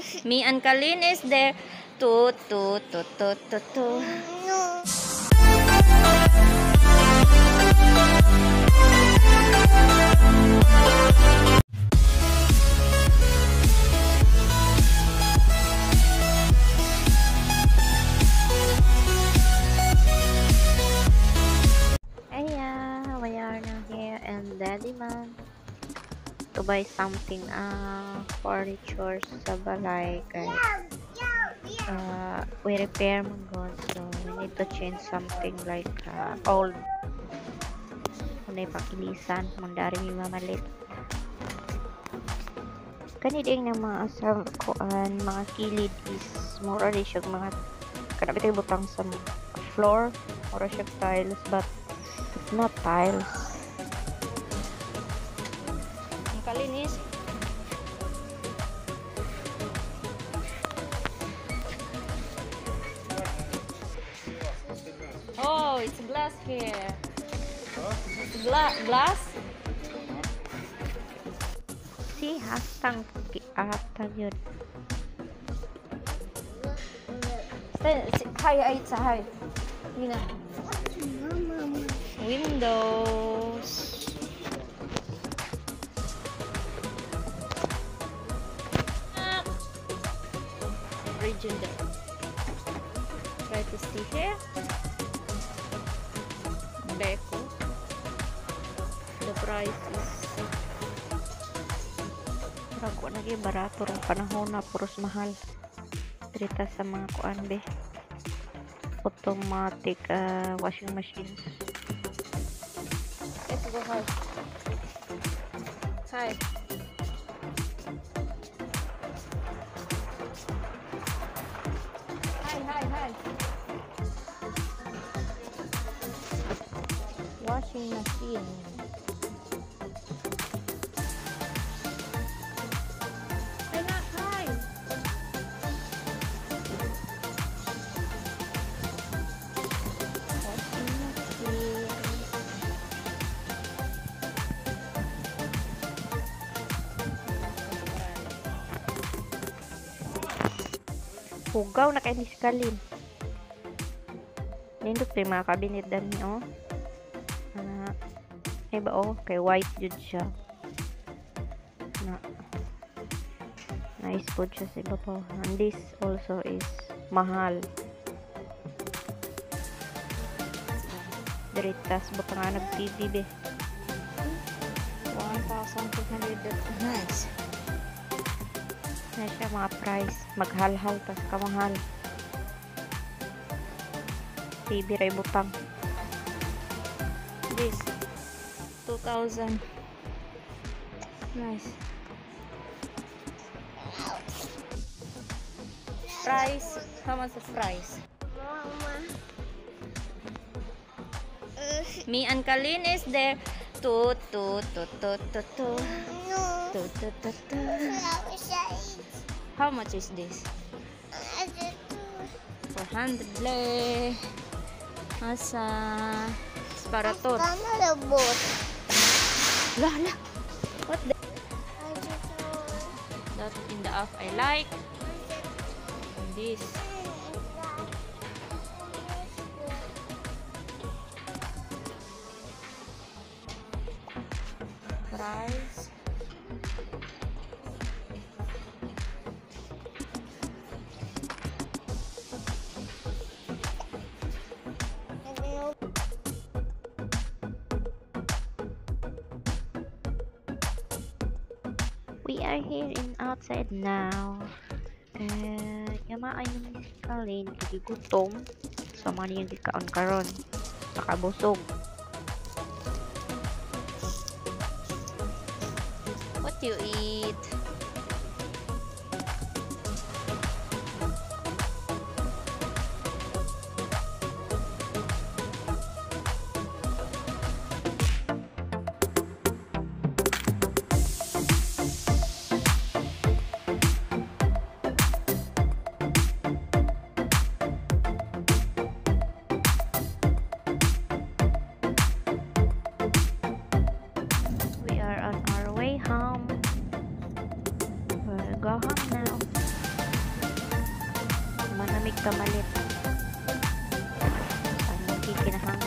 Me and Calin is there. Toot, toot, toot, toot, toot, toot. We are now here in Dedeman to buy something furniture sa balay guys. We repair mo god, so we need to change something like old kunay pakilisan mandari mi mamalit kani ding ng mga asam kuan mga kilid is mura rin siya mga kanapit ay butang sa floor, mura siya tiles but it's not tiles. Ang kalinis. Oh, it's glass here. It's glass. See, hastang atag yun. Hi, it's a hi. Yun na. Windows. Region there. Try to see here. Beko. The price is rago na kay barato rin panahon na puros mahal. Trita sa mga kuan be. Automatic washing machines. Let's go hi. Hi. Hi. Washing machine. Hi. Washing machine. Hugaw na kay ni Calin. Nindot kay mga kabinet dami oh. Iba oh, kay white jud siya. Nice food siya sa iba po. And this also is mahal. Diritas baka nga nag-TV be. 1,200. Nice. Na siya mga price. Maghal-hal tas kamahal. TV ray butang. This 2,000. Nice. Price. How much the price? Me and Calin is there. Toot, toot, toot, toot, toot, toot. Toot, toot, toot, toot. How much is this? 400 le. Asa separator. Lah. What the? That in the off I like. And this. Price. We are here in outside now. Yamaan yung Calin kigutom sa man yung gikaon karon. Nakabusog. What you eat? kamalit. Ang kinahanglan